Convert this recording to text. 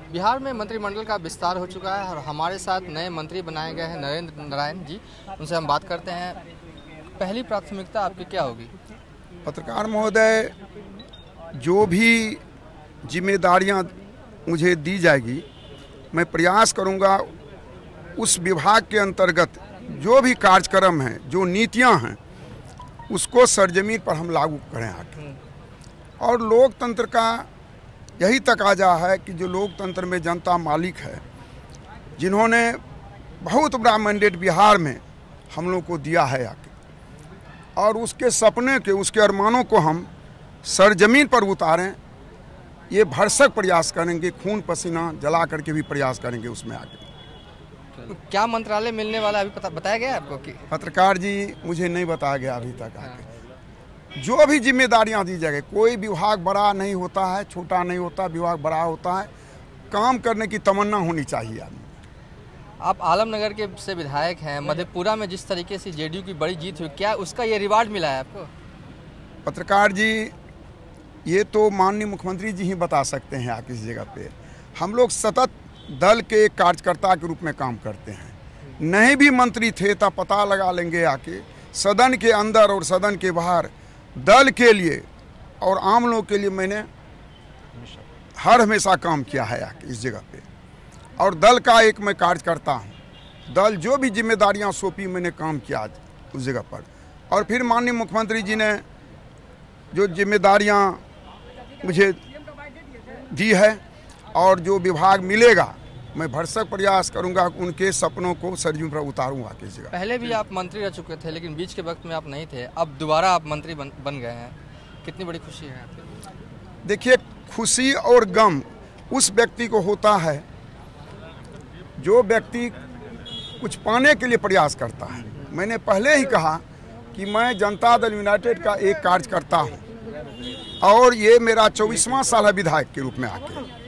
बिहार में मंत्रिमंडल का विस्तार हो चुका है और हमारे साथ नए मंत्री बनाए गए हैं नरेंद्र नारायण जी। उनसे हम बात करते हैं। पहली प्राथमिकता आपकी क्या होगी? पत्रकार महोदय, जो भी जिम्मेदारियां मुझे दी जाएगी मैं प्रयास करूंगा उस विभाग के अंतर्गत जो भी कार्यक्रम हैं, जो नीतियां हैं, उसको सरजमीन पर हम लागू करें आके। और लोकतंत्र का यही तकाजा है कि जो लोकतंत्र में जनता मालिक है, जिन्होंने बहुत बड़ा मैंडेट बिहार में हम लोग को दिया है आके, और उसके सपने के, उसके अरमानों को हम सरजमीन पर उतारें, ये भरसक प्रयास करेंगे, खून पसीना जला करके भी प्रयास करेंगे उसमें आगे। क्या मंत्रालय मिलने वाला अभी बताया गया आपको? कि पत्रकार जी, मुझे नहीं बताया गया अभी तक आगे। जो भी जिम्मेदारियां दी जाएगी, कोई विभाग बड़ा नहीं होता है, छोटा नहीं होता, विभाग बड़ा होता है। काम करने की तमन्ना होनी चाहिए आदमी। आप आलमनगर के से विधायक हैं, मधेपुरा में जिस तरीके से जेडीयू की बड़ी जीत हुई, क्या उसका ये रिवार्ड मिला है आपको? पत्रकार जी, ये तो माननीय मुख्यमंत्री जी ही बता सकते हैं आप इस जगह पे। हम लोग सतत दल के एक कार्यकर्ता के रूप में काम करते हैं। नहीं भी मंत्री थे तब पता लगा लेंगे आके, सदन के अंदर और सदन के बाहर दल के लिए और आम लोगों के लिए मैंने हर हमेशा काम किया है आके इस जगह पे। और दल का एक मैं कार्यकर्ता हूँ। दल जो भी जिम्मेदारियाँ सौंपी मैंने काम किया उस जगह पर। और फिर माननीय मुख्यमंत्री जी ने जो जिम्मेदारियाँ मुझे दी है और जो विभाग मिलेगा, मैं भरसक प्रयास करूंगा उनके सपनों को सरजमीन पर उतारूंगा किस जगह। पहले भी आप मंत्री रह चुके थे, लेकिन बीच के वक्त में आप नहीं थे, अब दोबारा आप मंत्री बन गए हैं। कितनी बड़ी खुशी है आपको? देखिए, खुशी और गम उस व्यक्ति को होता है जो व्यक्ति कुछ पाने के लिए प्रयास करता है। मैंने पहले ही कहा कि मैं जनता दल यूनाइटेड का एक कार्यकर्ता हूँ और ये मेरा 24वां साल है विधायक के रूप में आके।